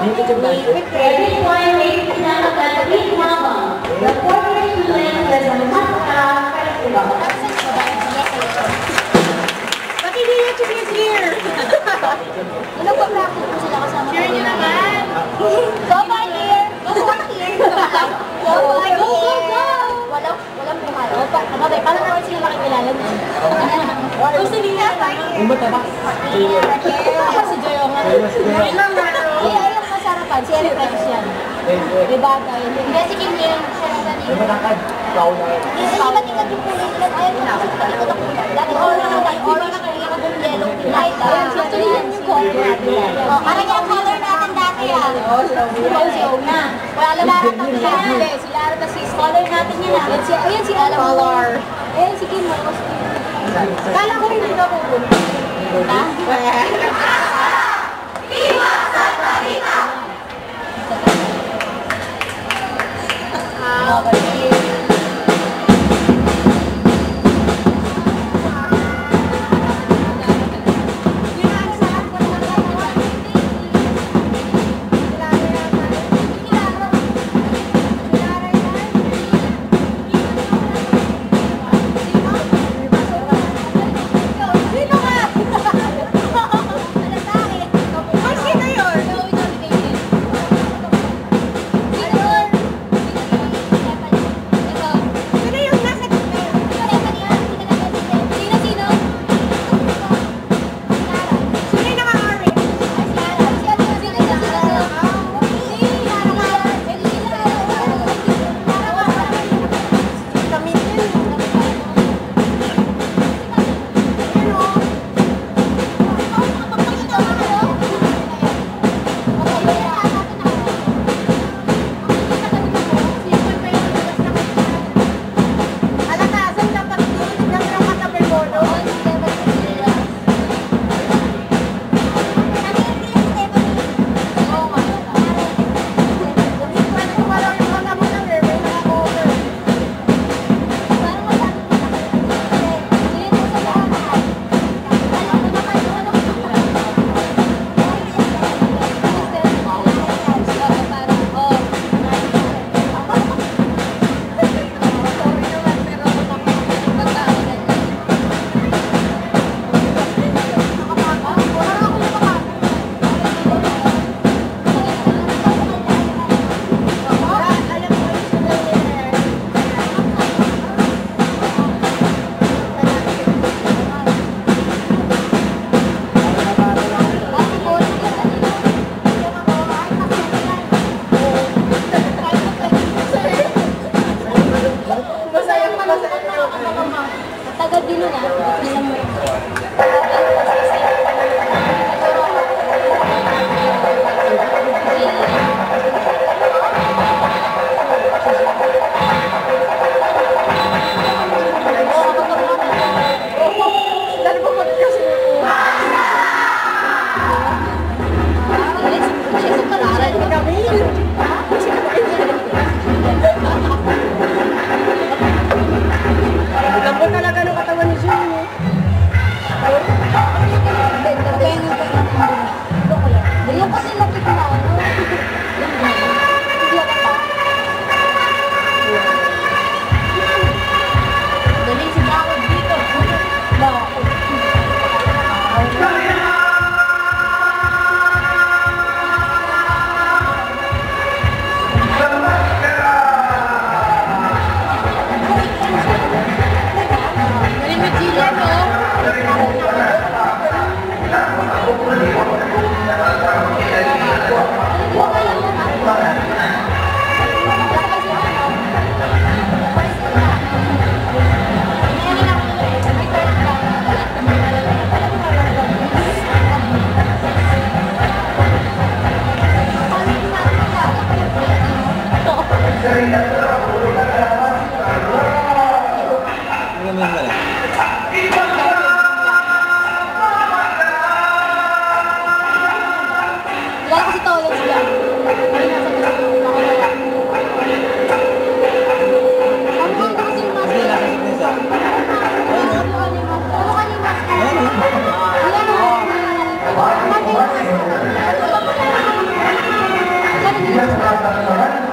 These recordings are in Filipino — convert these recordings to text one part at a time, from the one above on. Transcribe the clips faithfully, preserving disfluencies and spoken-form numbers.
Everyone may pinakagat with Mama. The fourth student was a Matka Festival. Pati Lia to be here. Ano pa practice po sila kasama? Share nyo naman. Go by here. Go by here. Go by here. Go, go, go. Walang, walang pumalo. Okay, paano naman sila makikilala niya? Gusto niya. Yung ba tama? Si Joyo nga. Ay, ay, yung masarapan. Si Eric Reyes yan. Diba tayo? Hindi, si Kim Lim. Yung matangkad. Ikaw na yun. Hindi ba tingnan yung kulay nila? Ayaw ko na. Ikot ako. Dati orange na tayo. Orange na yung akong yellow. Light. Actually, yan yung color natin. Ano yung color natin dati ah? Rosio na. Wala labaran kami yan. Hindi, si Lara na sis. Color natin yan ah. Ayan si Alam. Color. Ayan si Kim. Kala ko hindi na pupunta. Ha?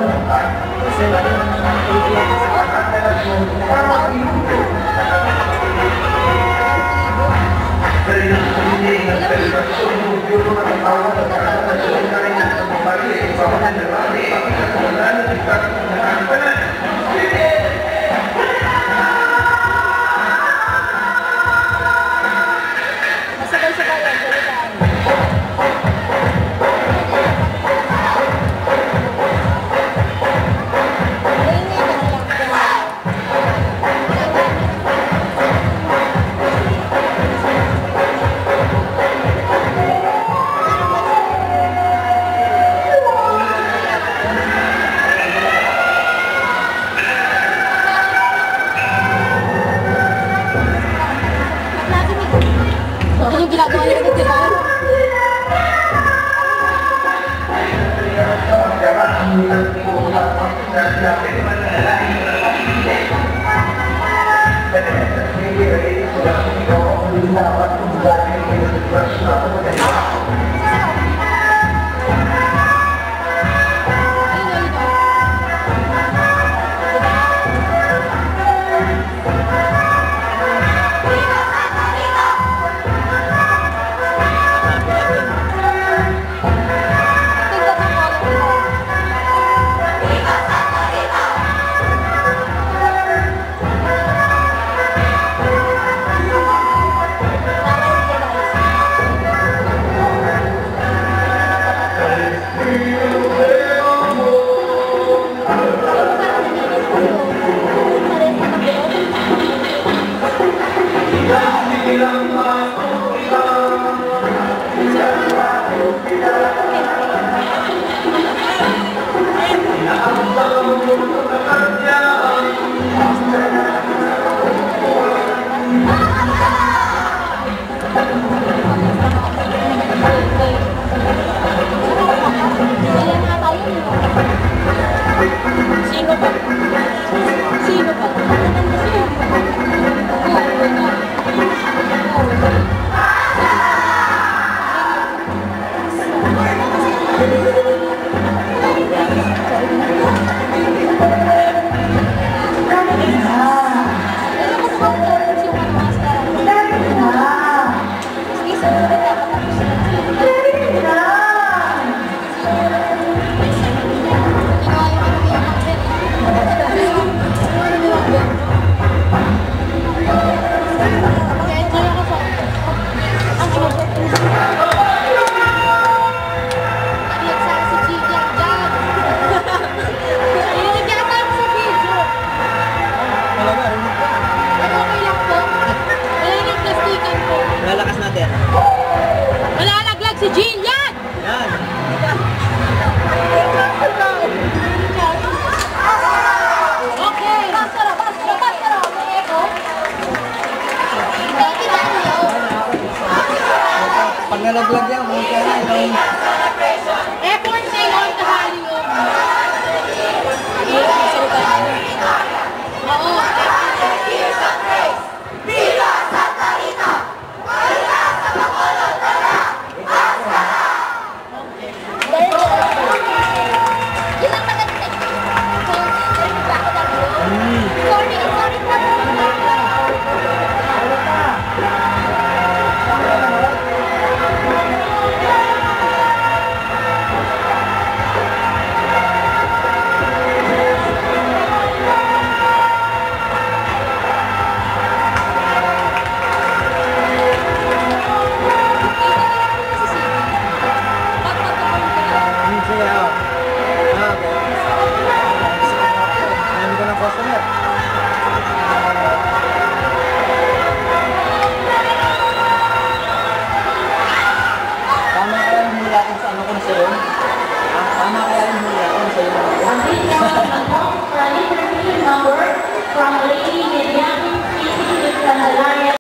Ano yung ginagawa nila dito, diba? Dapat